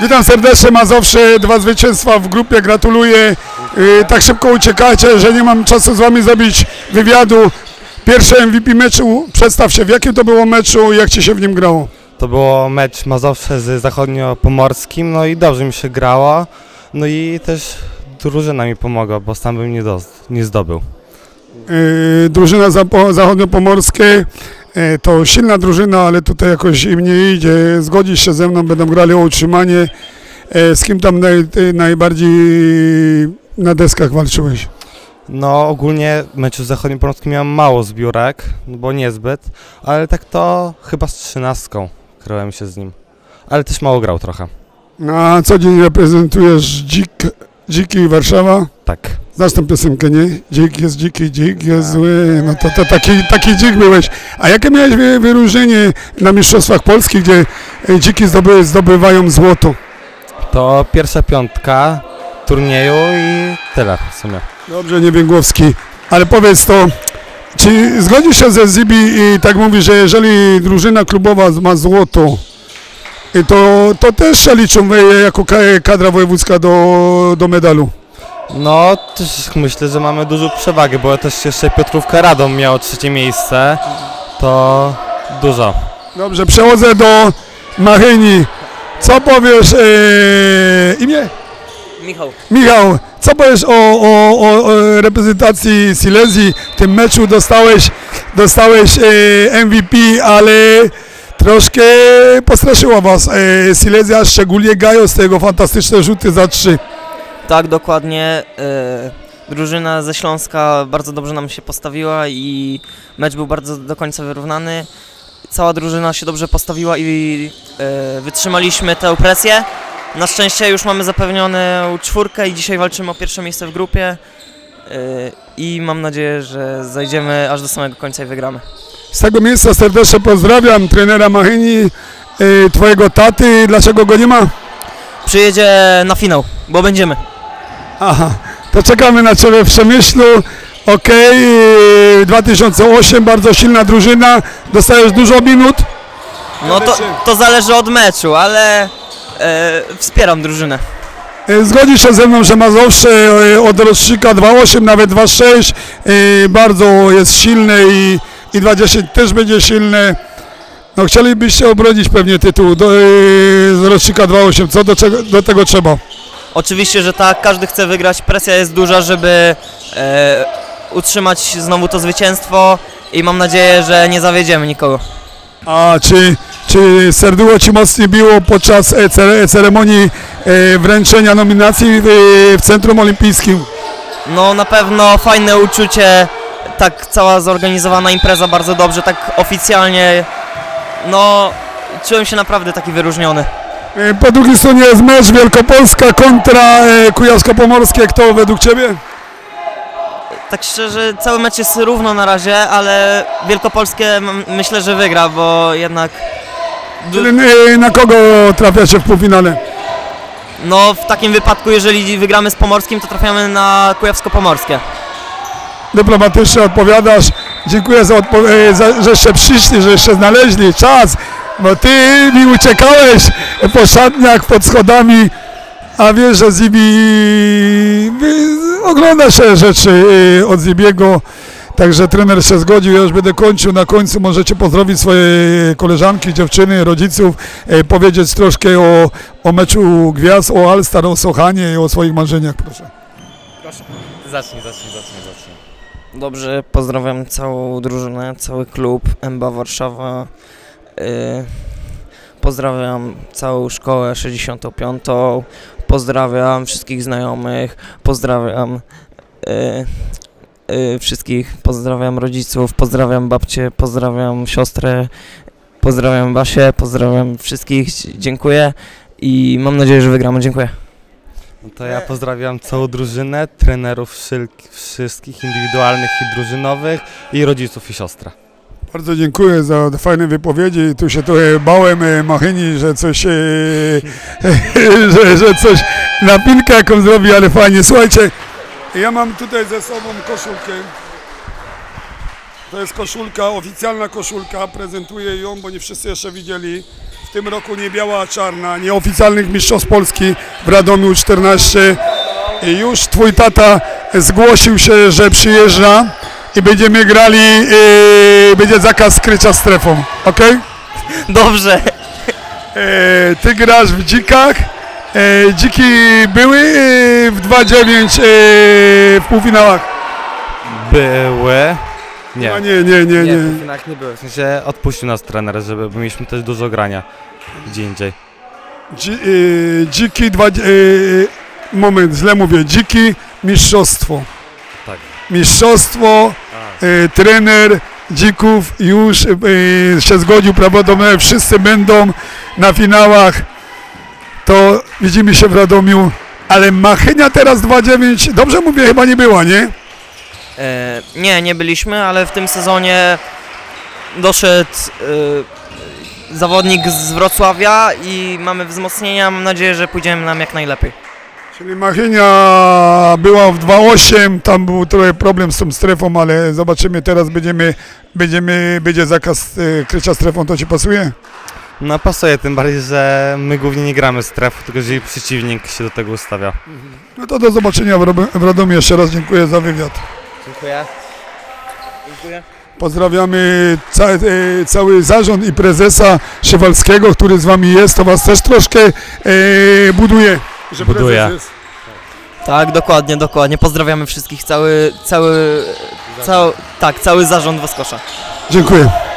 Witam serdecznie, Mazowsze, 2 zwycięstwa w grupie, gratuluję. Tak szybko uciekacie, że nie mam czasu z wami zrobić wywiadu. Pierwsze MVP meczu, przedstaw się, w jakim to było meczu i jak ci się w nim grało? To było mecz Mazowsze z zachodniopomorskim, no i dobrze mi się grało, no i też drużyna mi pomogła, bo sam bym nie zdobył. Drużyna zachodniopomorskie to silna drużyna, ale tutaj jakoś im nie idzie. Zgodzisz się ze mną, będą grali o utrzymanie. Z kim tam najbardziej na deskach walczyłeś? No ogólnie w meczu z zachodniopomorskim miałem mało zbiórek, bo niezbyt, ale tak to chyba z 13 grałem się z nim, ale też mało grał trochę. Na co dzień reprezentujesz Dziki Warszawa? Tak. Znasz tę piosenkę, nie? Dzik jest dziki, dzik jest zły, no to taki dzik byłeś. A jakie miałeś wyróżnienie na Mistrzostwach Polski, gdzie dziki zdobywają złoto? To pierwsza 5 turnieju i tyle w sumie. Dobrze, Niebięgłowski, ale powiedz to, czy zgodzisz się ze Zibi i tak mówi, że jeżeli drużyna klubowa ma złoto, to też się liczą jako kadra wojewódzka do medalu? No też myślę, że mamy dużą przewagę, bo też jeszcze Piotrówka Radom miało 3. miejsce, to dużo. Dobrze, przechodzę do Machyni. Co powiesz, imię? Michał, co powiesz o reprezentacji Silesii? W tym meczu dostałeś MVP, ale troszkę postraszyła was Silesia, szczególnie Gajo z tego fantastyczne rzuty za 3. Tak, dokładnie. Drużyna ze Śląska bardzo dobrze nam się postawiła i mecz był bardzo do końca wyrównany. Cała drużyna się dobrze postawiła i wytrzymaliśmy tę presję. Na szczęście już mamy zapewnioną 4 i dzisiaj walczymy o pierwsze miejsce w grupie i mam nadzieję, że zajdziemy aż do samego końca i wygramy. Z tego miejsca serdecznie pozdrawiam trenera Machyni, twojego taty. Dlaczego go nie ma? Przyjedzie na finał, bo będziemy. Aha, to czekamy na ciebie w Przemyślu. Okej, 2008, bardzo silna drużyna. Dostajesz dużo minut? No to zależy od meczu, ale wspieram drużynę. Zgodzisz się ze mną, że Mazowsze od rocznika 2.8, nawet 2.6 bardzo jest silne i 2.10 też będzie silne. No chcielibyście obronić pewnie tytuł z rocznika 2.8. Co do tego trzeba? Oczywiście, że tak, każdy chce wygrać, presja jest duża, żeby utrzymać znowu to zwycięstwo i mam nadzieję, że nie zawiedziemy nikogo. A czy serducho ci mocniej biło podczas ceremonii wręczenia nominacji w Centrum Olimpijskim? No na pewno fajne uczucie, tak cała zorganizowana impreza bardzo dobrze, tak oficjalnie, no czułem się naprawdę taki wyróżniony. Po drugiej stronie jest mecz Wielkopolska kontra Kujawsko-Pomorskie. Kto według ciebie? Tak szczerze, cały mecz jest równo na razie, ale Wielkopolskie myślę, że wygra, bo jednak... Na kogo trafiacie w półfinale? No w takim wypadku, jeżeli wygramy z Pomorskim, to trafiamy na Kujawsko-Pomorskie. Dyplomatycznie odpowiadasz. Dziękuję że jeszcze przyszli, że jeszcze znaleźli czas, bo ty mi uciekałeś po szatniach, pod schodami, a wiesz, że Zibi ogląda się rzeczy od Zibiego, także trener się zgodził, ja już będę kończył. Na końcu możecie pozdrowić swoje koleżanki, dziewczyny, rodziców, powiedzieć troszkę o meczu gwiazd, o All-Star, o Sochanie i o swoich marzeniach, proszę. Proszę. Zacznij. Dobrze, pozdrawiam całą drużynę, cały klub MBA Warszawa. Pozdrawiam całą szkołę 65. Pozdrawiam wszystkich znajomych, pozdrawiam wszystkich, pozdrawiam rodziców, pozdrawiam babcię, pozdrawiam siostrę, pozdrawiam Basię, pozdrawiam wszystkich, dziękuję i mam nadzieję, że wygramy, dziękuję. No to ja pozdrawiam całą drużynę, trenerów wszystkich indywidualnych i drużynowych i rodziców i siostrę. Bardzo dziękuję za fajne wypowiedzi. Tu się trochę bałem Machyni, że coś że coś na pilkę jaką zrobi, ale fajnie. Słuchajcie, ja mam tutaj ze sobą koszulkę. To jest koszulka, oficjalna koszulka, prezentuję ją, bo nie wszyscy jeszcze widzieli. W w tym roku nie biała, a czarna, nieoficjalnych mistrzostw Polski w Radomiu 14. I już twój tata zgłosił się, że przyjeżdża i będziemy grali, będzie zakaz skrycia strefą, ok? Dobrze. Ty grasz w dzikach. Dziki były w 2-9 w półfinałach. Były. Nie. A nie. w finałach nie były. W sensie odpuścił nas trener, żeby bo mieliśmy też dużo grania gdzie indziej. Dziki, moment, źle mówię, dziki, mistrzostwo. Tak. Mistrzostwo, trener dzików już się zgodził, prawdopodobnie wszyscy będą na finałach, to widzimy się w Radomiu, ale Machynia teraz 2-9, dobrze mówię, chyba nie była, nie? Nie byliśmy, ale w tym sezonie doszedł zawodnik z Wrocławia i mamy wzmocnienia. Mam nadzieję, że pójdziemy nam jak najlepiej. Czyli Machynia była w 2-8, tam był trochę problem z tą strefą, ale zobaczymy, teraz będzie zakaz krycia strefą, to ci pasuje? No pasuje, tym bardziej, że my głównie nie gramy stref, tylko jeżeli przeciwnik się do tego ustawia. No to do zobaczenia w Radomiu, jeszcze raz dziękuję za wywiad. Dziękuję. Pozdrawiamy cały zarząd i prezesa Szywalskiego, który z wami jest, to was też troszkę buduje. Że Buduje. prezes jest. Tak, dokładnie. Pozdrawiamy wszystkich, cały zarząd Woskosza. Dziękuję.